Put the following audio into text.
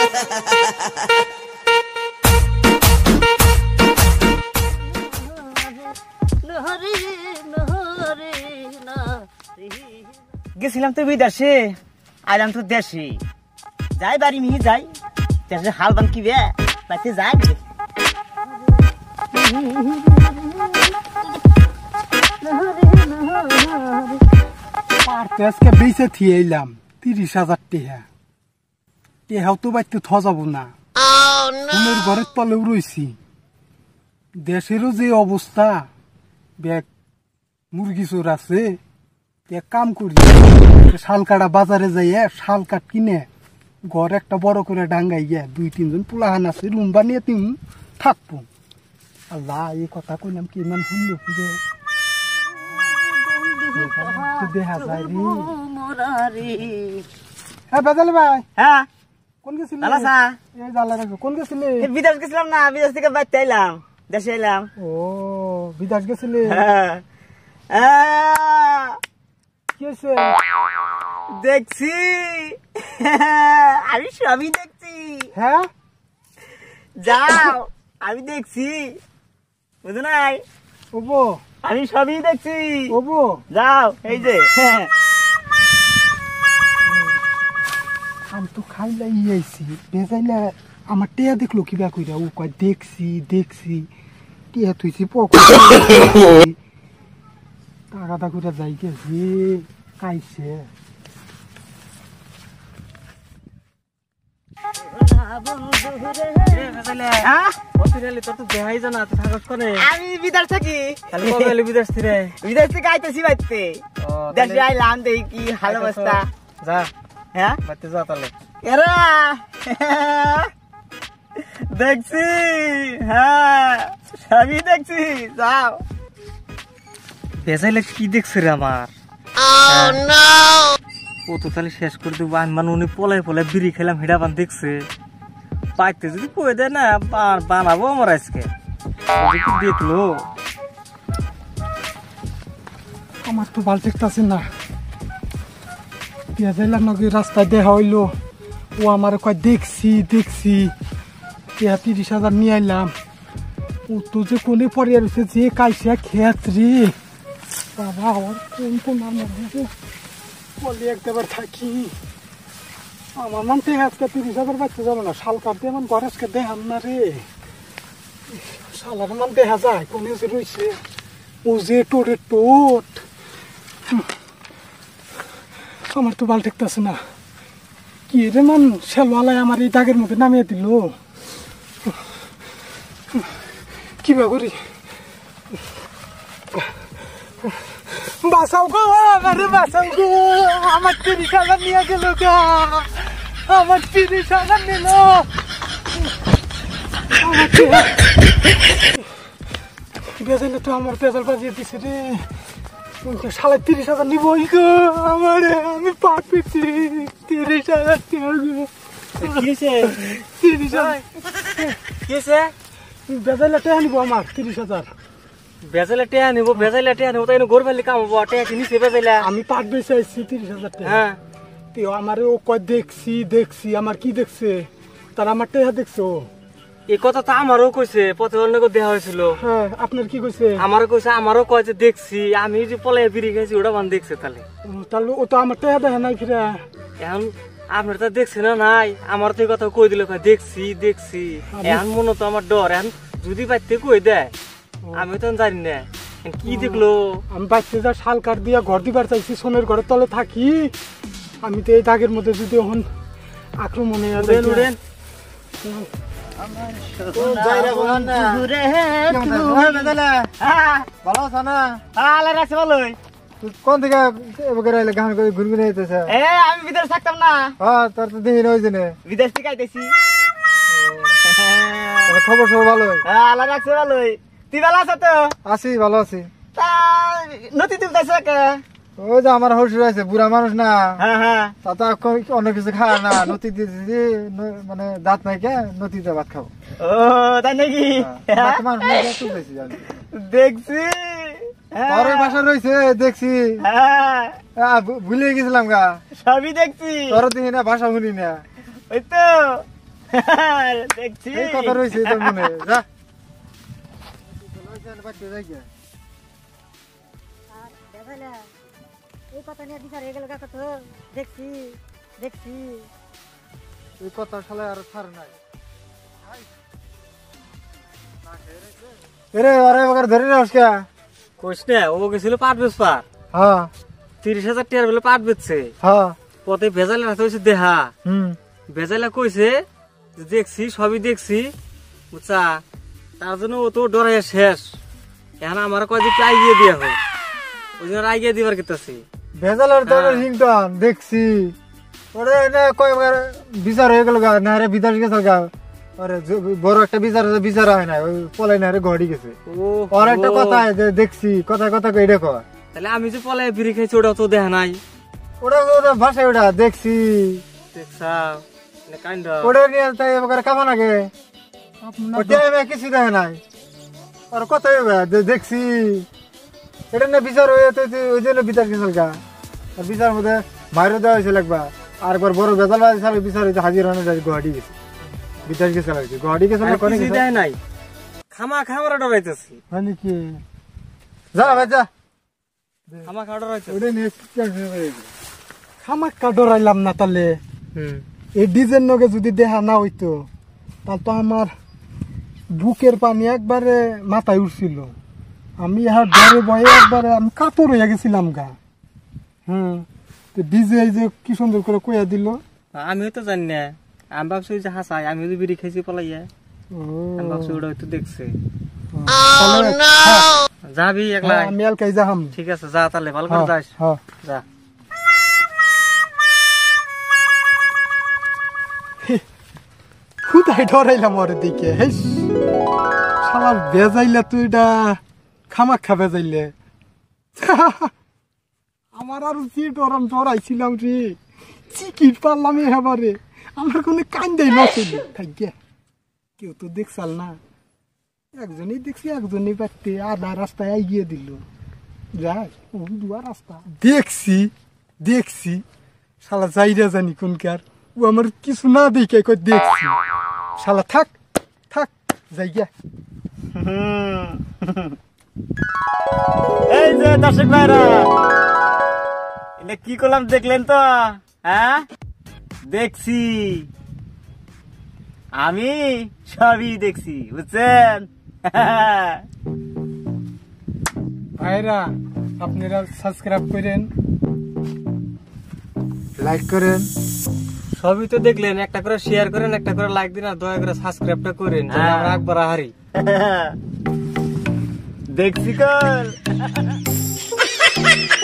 গেছিলাম তো বিদেশে, আইলাম তো দেশে। যাই বাড়ি মিহি যাই, দেশে হাল বান কি বে বাড়িতে যাই। আজকে বেঁচে থিয়ে এলাম 30,000 টাকা। টেহাও তো বাড়িতে থ যাব না, ঘরের তলেও রয়েছি। দেশেরও যে অবস্থা, ব্যাগ মুরগি চোর আছে। এক কাম করি, শাল কাটা বাজারে যাইয়া শাল কাঠ কিনে ঘর একটা বড় করে ডাঙ্গাই গিয়া 2-3 জন পোলাহান আছে, রুম বানিয়ে তিন থাকবো। আল্লাহ, এই কথা কইলাম কি ইমান সুন্দর পুজো দেখা যায় রে। হ্যাঁ বেজাল ভাই, হ্যাঁ কোন গেছিলি? কোন গেছিলি? বিদেশ গেছিলাম না, বিদেশ থেকে বাড়িতে আইলাম, দেশে এলাম। ও বিদেশ গেছিলি? দেখছি, আমি সবই দেখছি। হ্যাঁ যাও, আমি দেখছি, বুঝো নাই? ওবো আমি সবই দেখছি। ওবো যাও, এই যে আমি তো খাইলাই আইছি। বেজাইলা আমার টেয়া দেখলো কিবা কইরা, ও কয় দেখছি দেখছি টেয়া তুইছি টাকাটা কইরা যাই গেছি কাইছে। আমি বিদেশ থাকি, বিদেশ থেকে আইতেছি বাড়িতে। দেশে আইলাম, দেখি কি হাল অবস্থা। যা হ্যাঁ বাড়িতে যা তাহলে। এরা দেখছি, হ্যাঁ সবই দেখছি। যাও, বেজাইলে কি দেখছে রে আমার? ও তো তাহলে শেষ করে দেবো। আমি মানে উনি পলাই পলাই বিড়ি খেলাম, হিডা বান দেখছে। পাইতে যদি কয়ে দেয় না, বানাবো আমার আজকে। দেখলো আমার তো ভালো দেখতেছে না। পেঁয়াজাইলাম নাকি রাস্তায় দেখা হইলো, ও আমার কয় দেখছি দেখছি 30,000 নিয়ে আইলাম। ও তো যে কোনে পরে রয়েছে, যে কাইসা খেত রে বাবা। আমার কোন কোন বলি একবার থাকি। আমার মান থেকে আজকে 30,000 বাচ্চা যাবো না। শাল কাটতে এমন ঘর আজকে দেখাম না রে। শালার মান দেখা যায় কোনে যে রয়েছে, ও যে টোরে টোট। আমার তো ভালো দেখতেছে না। কি রে মান শেলওয়ালায় আমার এই দাগের মধ্যে নামিয়ে দিল। কিবা করি, বাঁচাও গো আমারে, বাঁচাও গো। আমার 30,000 নিয়ে গেল গা, আমার 30,000 নিল। বেজাইলে তো আমার পেজাল বাজিয়ে দিছে রে। সাড়ে 30,000 নিব গো আমার। আমি পাট পেয়েছি 30,000 বেজাইলে টেয়া নিব আমার 30,000। বেজাইলে টেয়া নিবো, বেজাইলে টেয়া নিবো, তাই গোর ফেলে কাম হবো। টেয়া কিনিছে বেজাইলা। আমি পাট বেঁচে আসছি 30,000 টাকা। হ্যাঁ আমার ও কয় দেখছি দেখছি। আমার কি দেখছে? তার আমার টেয়া দেখছো? এই কথা তো আমারও কইছে, পথে অনেক দেওয়া হয়েছিল। হ্যাঁ, আপনার কি কইছে? আমারও কইছে, আমারও কয় যে দেখছি। আমি যে পলাই বিড়ি খাইছি ওটা বান দেখছে। তাহলে তাহলে ও তো আমার টেয়া দেখে নাই ফিরে। এখন আপনার তো দেখছে না নাই, আমার তো এই কথা কই দিল দেখছি দেখছি। এখন মনে তো আমার ডর। এখন যদি বাড়িতে কই দেয়, আমি তো জানি না কি দেখলো। আমি বাড়িতে যা শাল কাঠ দিয়া ঘর দিবার চাইছি, সোনের ঘরের তলে থাকি। আমি তো এই দাগের মধ্যে যদি এখন আক্রমণে উড়েন। ভালো আছো না? আল্লাহ রাখছে ভালোই। কোন থেকে গান করে ঘুরঘুরে যেতেছে? আমি বিদেশ থাকতাম না। তোর তো দেখি রয়েছে না, বিদেশ থেকে আইতেছি। খবর সব ভালো? আল্লাহ রাখছে ভালোই। তুই ভালো আছো তো? আছি, ভালো আছি। তা নদী তুলতেছে কে? ওই যে আমার হসুর আছে, বুড়া মানুষ না। হ্যাঁ, তা তো অন্য কিছু খায় না। নদী দিয়ে মানে দাঁত নাই কে, নদীতে ভাত খাবো। ও তাই নাকি? দেখছি তোর বাসা রয়েছে, দেখছি। ভুলে গেছিলাম গা। সবই দেখছি। তোর দেখি না, ভাষা শুনি না। ওই তো দেখছি এই কথা রয়েছে তোর মনে যা এই কথা নিয়ে বিচার হয়ে গেল কাকা তো দেখছি দেখছি এই কথা শালা আর ছাড় নাই এরে আরে বকার ধরে না আজকে কোশ না ও গেছিল পাট বেচপার হ্যাঁ 30,000 টাকার বলে পাট বেচছে হ্যাঁ পথে ভেজালে রাখতে হয়েছে দেহা হুম ভেজালে কইছে যে দেখছি সবই দেখছি বুঝছা তার জন্য ও তো ডরাইয়া শেষ এখন আমার কয়দিন আইগিয়ে দিয়া হোক ওই জন্য আইগিয়ে দিবার কেতাছি ভেজালের ধরে রিংটন দেখছি ওরে এনে কয়বার বিচার হয়ে গেল গা না রে বিদাস গেছে গা আরে বড় একটা বিচার আছে বিচার হয় না ওই পলাই না রে গড়ি গেছে আর একটা কথা যে দেখছি কথা কথা কই দেখো তাহলে আমি যে পলাই বিড়ি খাইছি ওটা তো দেখা নাই ওটা ওটা ভাষা ওটা দেখছি দেখছা কাইন্ড ওটা নিয়ে তাই এবার কামা নাগে ওটা আমি কিছু দেখে নাই আর কথা দেখছি এটা না বিচার হয়ে তো ওই জন্য বিচার গেছিল গা আর বিচার মধ্যে বাইরে দেওয়া হয়েছে লাগবা আর একবার বড় বেতাল বাজে সালে বিচার হয়েছে হাজির হয়ে যায় গুয়াহাটি গেছে বিচার গেছে লাগছে গুয়াহাটি গেছে না কোনে গেছে দেয় নাই খামা খামারা ডরাইতেছি মানে কি যা ভাই যা খামা খাওয়া ডরাইতেছি ওটা নিয়ে খামাক কাডরাইলাম না তাহলে এই ডিজাইন নগে যদি দেখা না হইতো তাহলে তো আমার বুকের পানি একবারে মাথায় উঠছিল আমি আর ডরে বয়ে একবারে আমি কাতর হয়ে গেছিলাম গা তো ডিজে যে কি সুন্দর করে কইয়া দিল আমিও তো জানি না আমি ভাবছি যে হাসাই আমিও তো বিড়ি খাইছি পলাইয়া আমি ভাবছি ওটা হয়তো দেখছে যাবি একলা আমি এলকাই যাহাম ঠিক আছে যা তাহলে ভালো করে যাস যা খুদাই ডরাইলাম ওর দিকে শালার বেজাইলে তুই এটা খামাক্ষা বেজাইলে আমার আর যে ডরাম ডরাইছিলাম রে চিকিট পারলাম এবারে আমার কোনো কান্দাই নছিল থাকিয়া কেউ তো দেখছাল না একজনই দেখছি একজনই পারতে আধা রাস্তায় এগিয়ে দিল যাই দুয়া রাস্তা দেখছি দেখছি শালা যাইরা জানি কোনকার ও আমার কিছু না দেখে কই দেখছি শালা থাক থাক যাইয়া এই যে দর্শক ভাইরা এটা কি করলাম দেখলেন তো হ্যাঁ দেখছি আমি সবই দেখছি বুঝছেন ভাইরা আপনারা সাবস্ক্রাইব করেন লাইক করেন সবই তো দেখলেন একটা করে শেয়ার করেন একটা করে লাইক দিন আর দয়া করে সাবস্ক্রাইবটা করেন যেন আমরা একবার হারি দেখছি কর